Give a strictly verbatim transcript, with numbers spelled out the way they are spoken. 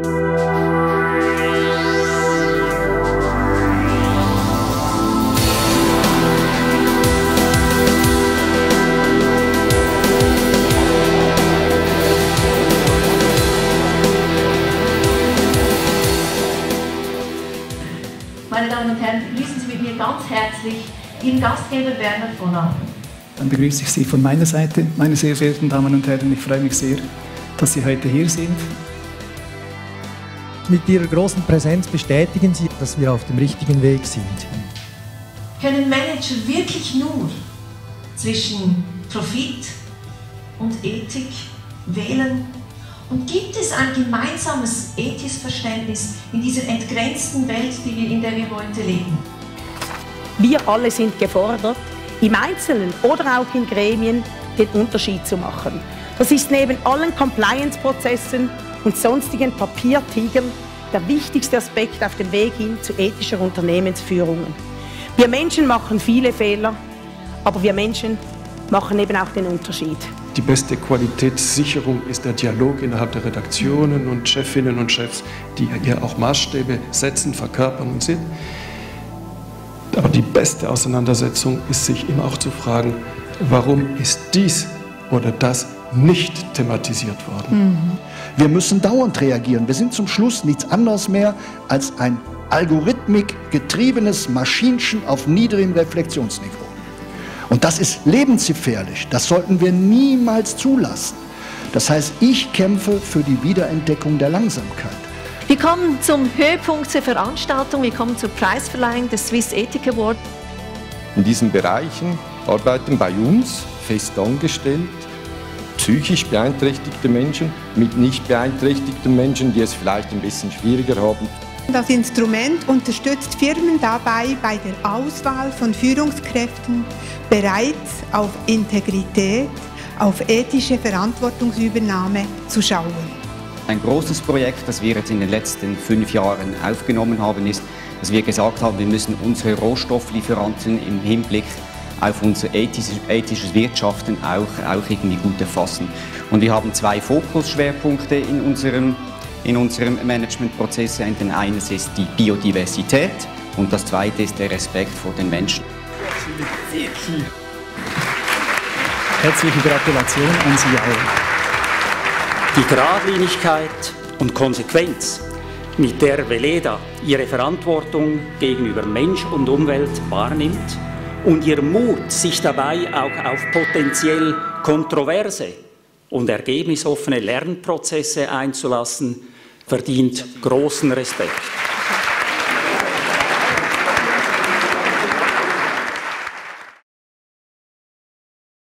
Meine Damen und Herren, begrüßen Sie mit mir ganz herzlich Ihren Gastgeber Werner von Ahn. Dann begrüße ich Sie von meiner Seite, meine sehr verehrten Damen und Herren. Ich freue mich sehr, dass Sie heute hier sind. Mit Ihrer großen Präsenz bestätigen Sie, dass wir auf dem richtigen Weg sind. Können Manager wirklich nur zwischen Profit und Ethik wählen? Und gibt es ein gemeinsames ethisches Verständnis in dieser entgrenzten Welt, die wir, in der wir heute leben? Wir alle sind gefordert, im Einzelnen oder auch in Gremien den Unterschied zu machen. Das ist neben allen Compliance-Prozessen und sonstigen Papiertigern der wichtigste Aspekt auf dem Weg hin zu ethischer Unternehmensführung. Wir Menschen machen viele Fehler, aber wir Menschen machen eben auch den Unterschied. Die beste Qualitätssicherung ist der Dialog innerhalb der Redaktionen und Chefinnen und Chefs, die hier auch Maßstäbe setzen, verkörpern und sind. Aber die beste Auseinandersetzung ist, sich immer auch zu fragen, warum ist dies oder das nicht thematisiert worden? Mhm. Wir müssen dauernd reagieren. Wir sind zum Schluss nichts anderes mehr als ein algorithmikgetriebenes Maschinchen auf niedrigem Reflexionsniveau. Und das ist lebensgefährlich. Das sollten wir niemals zulassen. Das heißt, ich kämpfe für die Wiederentdeckung der Langsamkeit. Wir kommen zum Höhepunkt der Veranstaltung. Wir kommen zur Preisverleihung des Swiss Ethic Award. In diesen Bereichen arbeiten bei uns fest angestellt psychisch beeinträchtigte Menschen mit nicht beeinträchtigten Menschen, die es vielleicht ein bisschen schwieriger haben. Das Instrument unterstützt Firmen dabei, bei der Auswahl von Führungskräften bereits auf Integrität, auf ethische Verantwortungsübernahme zu schauen. Ein großes Projekt, das wir jetzt in den letzten fünf Jahren aufgenommen haben, ist, dass wir gesagt haben, wir müssen unsere Rohstofflieferanten im Hinblick auf unser ethisches, ethisches Wirtschaften auch, auch irgendwie gut erfassen. Und wir haben zwei Fokusschwerpunkte in unserem in unserem Managementprozess. Den einen ist die Biodiversität und das zweite ist der Respekt vor den Menschen. Herzliche Gratulation an Sie auch. Die Geradlinigkeit und Konsequenz, mit der Weleda ihre Verantwortung gegenüber Mensch und Umwelt wahrnimmt und ihr Mut, sich dabei auch auf potenziell kontroverse und ergebnisoffene Lernprozesse einzulassen, verdient großen Respekt.